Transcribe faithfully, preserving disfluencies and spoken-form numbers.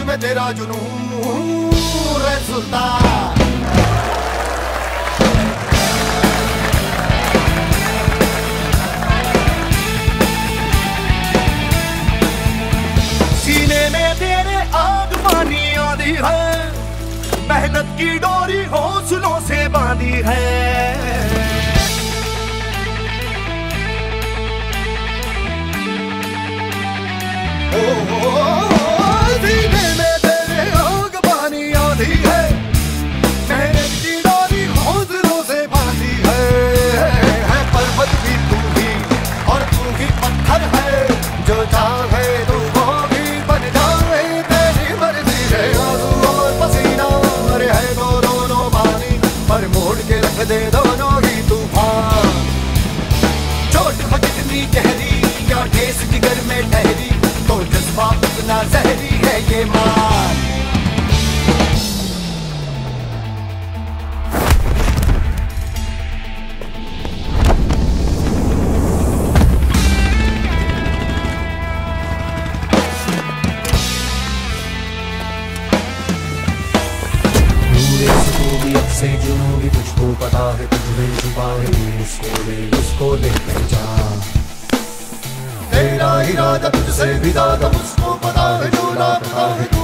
में तेरा जुनून रे सुल्तान। सीने में तेरे आग पानी आंधी है, मेहनत की डोरी हौसलों से बांधी है। ओ, ओ, ओ सीने में तेरे आग पानी आंधी है, मेहनत की डोरी हौसलों से बांधी है। है पर्वत भी तू ही और तू ही पत्थर है, जो चाहे तू वो भी बन जाए, तेरी मर्जी है। आंसू और पसीना है तो दोनों पानी, पर मोड़ के रख दे दोनों ही तूफान। चोट कितनी गहरी या ठेस जिगर में ठहरी, तो जज्बा उतना जहरी है ये मान। से जुनून तुझको पता है, तुझमें छुपा है इसको ले उसको ले पहचान। तेरा इरादा तुझसे भी ज्यादा उसको पता है, जो लापता है